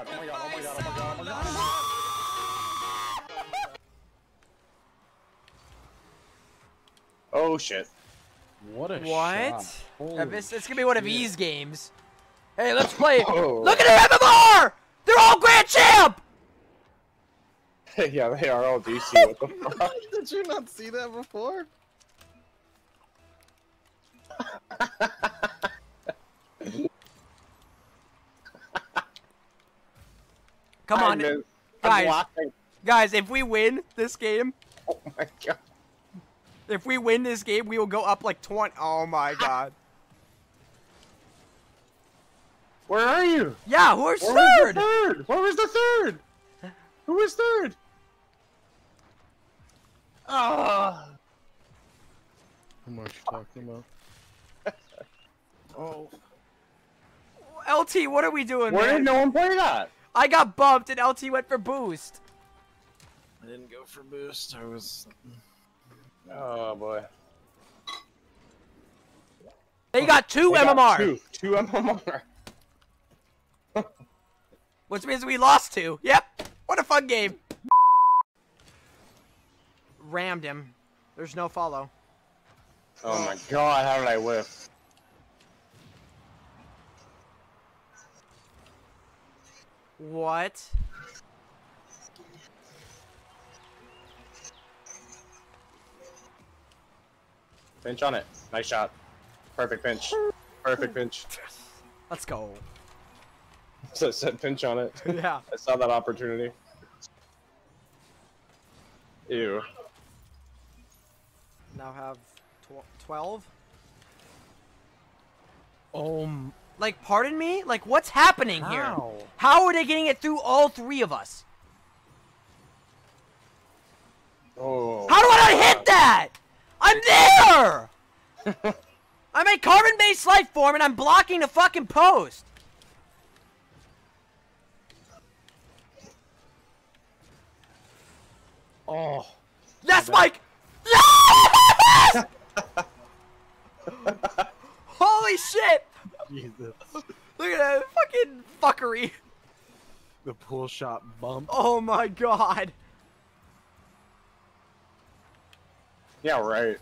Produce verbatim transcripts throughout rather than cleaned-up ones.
god, oh my god, oh my god, oh my god, oh my god, oh my god! Oh shit. What a what? shot. Uh, Holy It's, it's gonna be one of shit. these games. Hey, let's play. Oh. Look at their M M R! They're all Grand Champ! Yeah, they are all D C, what the fuck? Did you not see that before? Come I on, missed. I'm guys. blocking. Guys, if we win this game, Oh my god. if we win this game, we will go up like twenty. Oh my god. Where are you? Yeah, who's Where was third? the third? Where was the third? Who was third? Ah. How much you talking about? Oh. L T, what are we doing, Where man? did no one play that? I got bumped and L T went for boost. I didn't go for boost. I was. Oh boy. They got two They M M R. got Two, two M M R. Which means we lost two. Yep. What a fun game. Rammed him. There's no follow. Oh my god, how did I whiff? What? Pinch on it. Nice shot. Perfect pinch. Perfect pinch. Let's go. So I said pinch on it. Yeah. I saw that opportunity. Ew. Now have tw twelve. Um. Like, pardon me? Like, what's happening here? How? How are they getting it through all three of us? Oh. How do I not hit that? I'm there! I'm a carbon-based life form and I'm blocking the fucking post. Oh. Yes, Mike! Yes! Holy shit! Jesus. Look at that fucking fuckery. The pull shot bump. Oh my god. Yeah, right.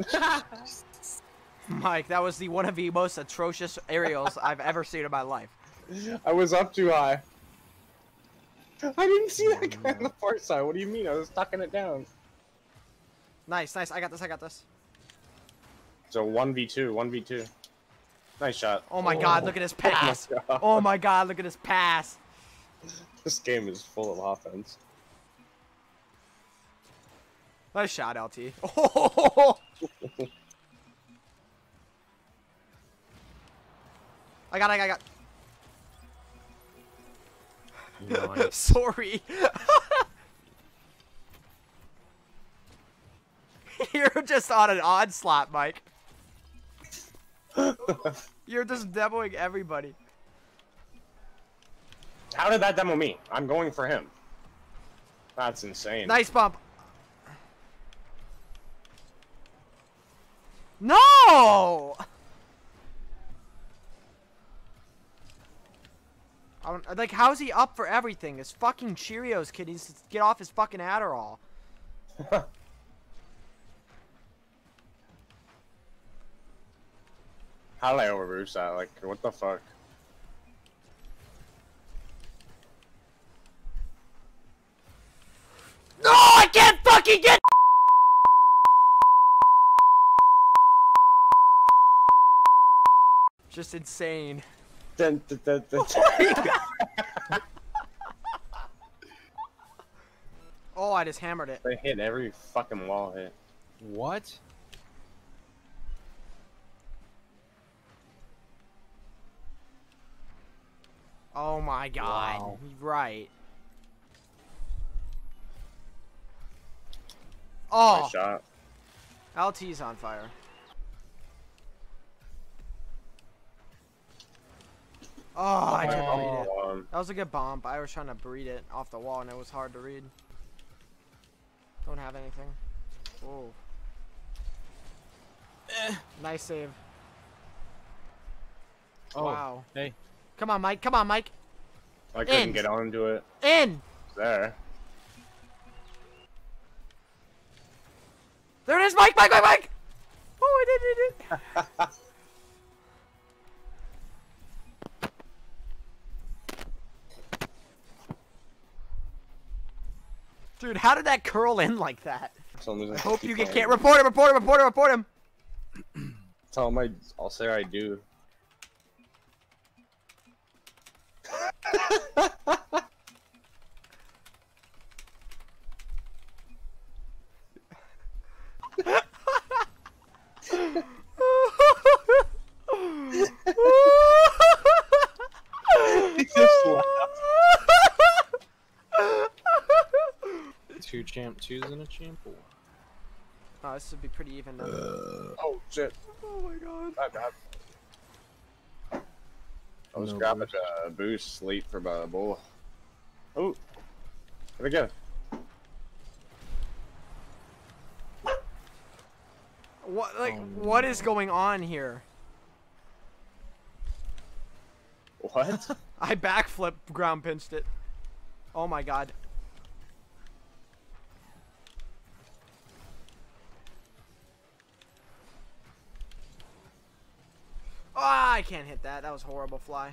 Mike, that was the one of the most atrocious aerials I've ever seen in my life. I was up too high. I didn't see that guy on the far side. What do you mean? I was tucking it down. Nice, nice. I got this, I got this. So one v two, one v two. Nice shot. Oh my god, look at his pass. Oh my god. Oh my god, look at his pass. This game is full of offense. Nice shot, L T. Oh! I got it, I got Nice. Sorry. You're just on an onslaught, Mike. You're just demoing everybody. How did that demo me? I'm going for him. That's insane. Nice bump. No! I don't, like, how's he up for everything? This fucking Cheerios kid needs to get off his fucking Adderall. How did I overboost that? Like, what the fuck? No, I can't fucking get. Just insane. Dun, dun, dun, dun. Oh, I just hammered it. They hit every fucking wall hit. What? Oh my god. Wow. Right. Oh, Nice shot. L T's on fire. Oh, I couldn't read it. Um, That was a good bomb, but I was trying to read it off the wall and it was hard to read. Don't have anything. Oh. Eh. Nice save. Oh. Wow. Hey. Come on, Mike. Come on, Mike. I couldn't In. get onto it. In! It's there. There it is, Mike, Mike, Mike, Mike! Oh, I did, I did. Dude, how did that curl in like that? I Hope you get can't report him, report him, report him, report him. Tell him I, I'll say I do. He just laughed. Two champ twos and a champ one. Oh, this would be pretty even though. Uh, oh shit. Oh my god. My bad. I was No grabbing boost. a boost late for my bull. Oh, where'd it go? What like Oh, what no. is going on here? What? I backflip ground pinched it. Oh my god. Ah, I can't hit that. That was horrible fly.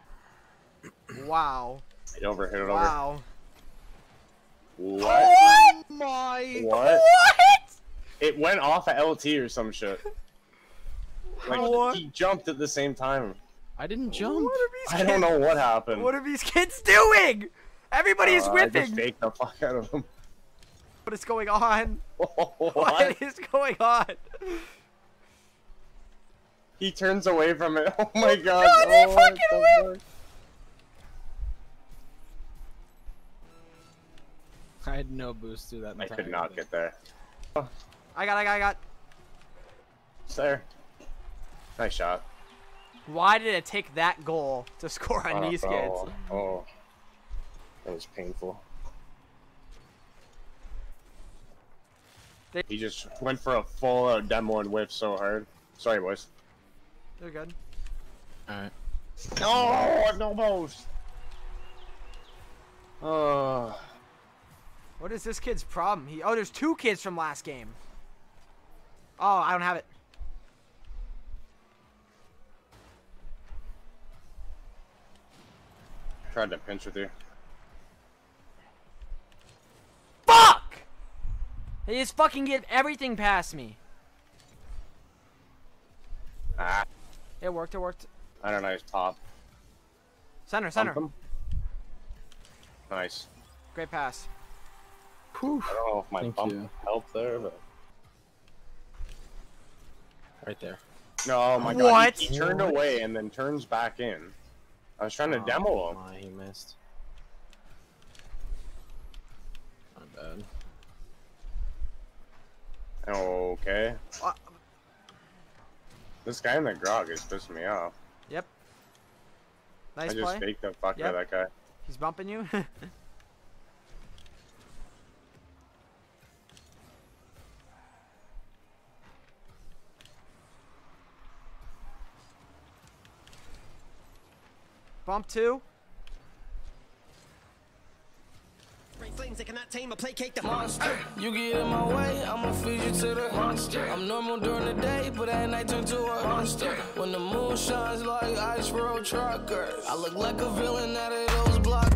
Wow. Hit over, hit it over. Wow. What? What? My. What? What? It went off at L T or some shit. Like, What? he jumped at the same time. I didn't jump. What are these I don't know what happened. What are these kids doing? Everybody's uh, I whipping. just faked the fuck out of him. What is going on? What? What is going on? He turns away from it. Oh my god. God, he oh, fucking what the whipped. I had no boost through that. fuck? I entire could not thing. get there. I got, I got, I got. It's there. Nice shot. Why did it take that goal to score on Uh, these oh, kids? Oh. That was painful. They- He just went for a full out demo and whiff so hard. Sorry, boys. They're good. Alright. No, no most. Oh. What is this kid's problem? He oh, there's two kids from last game. Oh, I don't have it. Tried to pinch with you. Fuck! He just fucking get everything past me. Ah. It worked, it worked. I don't know, nice pop. Center, center. Pump him. Nice. Great pass. Whew. I don't know if my Thank pump you. helped there, but. Right there. No, oh my god. What? He, he turned What? away and then turns back in. I was trying to Oh, demo him. My, he missed. My bad. Okay. Uh, This guy in the grog is pissing me off. yep. Nice I just play. faked the fuck Yep. out of that guy. He's bumping you. Bump two. Flames, they cannot tame or placate the Monster. You get in my way, I'ma feed you to the monster. I'm normal during the day, but at night turn to a monster. When the moon shines like ice road truckers, I look like a villain out of those block